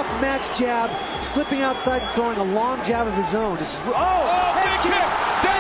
off Matt's jab, slipping outside and throwing a long jab of his own. Oh, big kick!